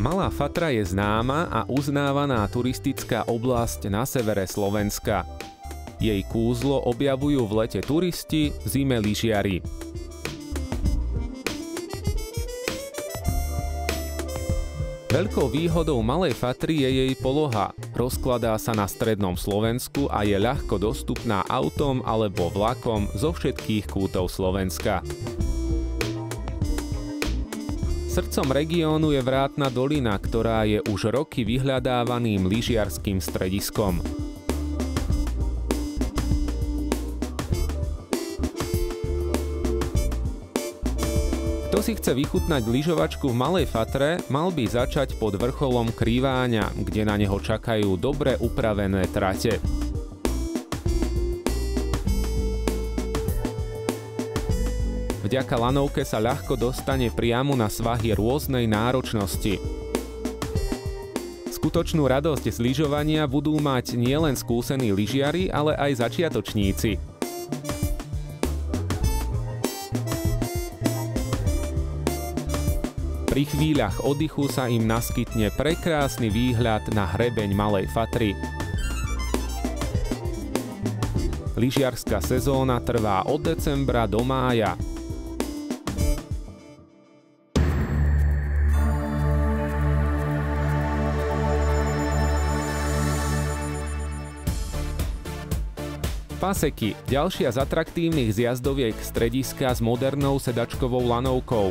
Malá Fatra je známa a uznávaná turistická oblasť na severe Slovenska. Jej kúzlo objavujú v lete turisti, v zime lyžiari. Veľkou výhodou Malej Fatry je jej poloha. Rozkladá sa na strednom Slovensku a je ľahko dostupná autom alebo vlakom zo všetkých kútov Slovenska. Srdcom regiónu je Vrátna dolina, ktorá je už roky vyhľadávaným lyžiarskym strediskom. Kto si chce vychutnať lyžovačku v Malej Fatre, mal by začať pod vrcholom Kriváňa, kde na neho čakajú dobre upravené trate. Vďaka lanovke sa ľahko dostane priamo na svahy rôznej náročnosti. Skutočnú radosť z lyžovania budú mať nielen skúsení lyžiari, ale aj začiatočníci. Pri chvíľach oddychu sa im naskytne prekrásny výhľad na hrebeň Malej Fatry. Lyžiarska sezóna trvá od decembra do mája. Paseky, ďalšia z atraktívnych zjazdoviek strediska s modernou sedačkovou lanovkou.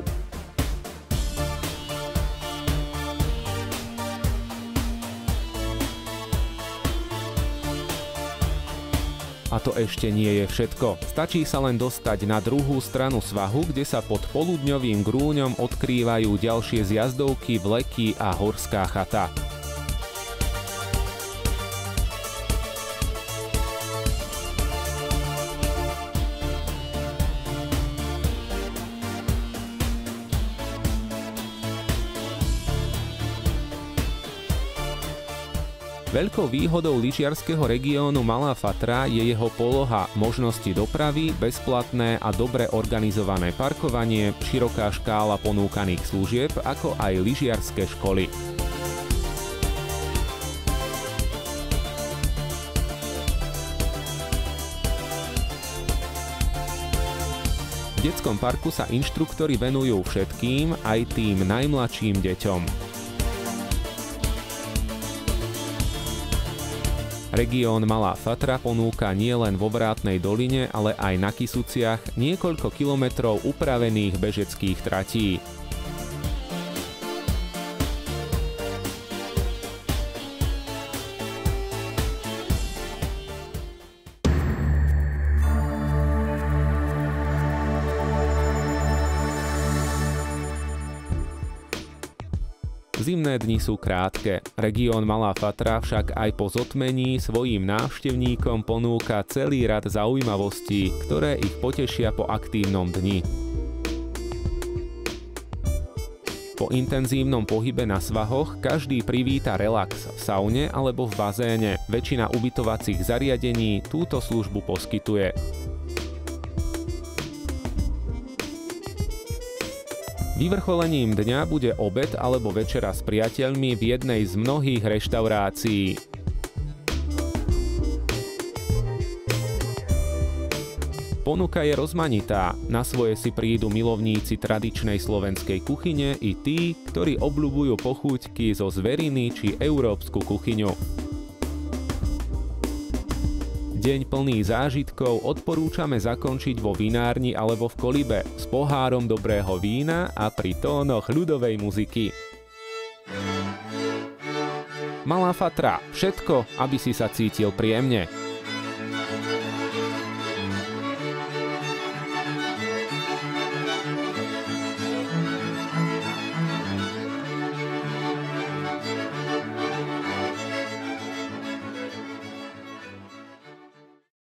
A to ešte nie je všetko. Stačí sa len dostať na druhú stranu svahu, kde sa pod poludňovým grúňom odkrývajú ďalšie zjazdovky, vleky a horská chata. Veľkou výhodou lyžiarskeho regiónu Malá Fatra je jeho poloha, možnosti dopravy, bezplatné a dobre organizované parkovanie, široká škála ponúkaných služieb, ako aj lyžiarske školy. V detskom parku sa inštruktori venujú všetkým, aj tým najmladším deťom. Región Malá Fatra ponúka nielen vo Vrátnej doline, ale aj na Kysuciach niekoľko kilometrov upravených bežeckých tratí. Zimné dni sú krátke. Región Malá Fatra však aj po zotmení svojim návštevníkom ponúka celý rad zaujímavostí, ktoré ich potešia po aktívnom dni. Po intenzívnom pohybe na svahoch každý privíta relax v saune alebo v bazéne. Väčšina ubytovacích zariadení túto službu poskytuje. Vyvrcholením dňa bude obed alebo večera s priateľmi v jednej z mnohých reštaurácií. Ponuka je rozmanitá, na svoje si prídu milovníci tradičnej slovenskej kuchyne i tí, ktorí obľúbujú pochúťky zo zveriny či európsku kuchyňu. Deň plný zážitkov odporúčame zakončiť vo vinárni alebo v Kolibe s pohárom dobrého vína a pri tónoch ľudovej muziky. Malá Fatra, všetko, aby si sa cítil príjemne.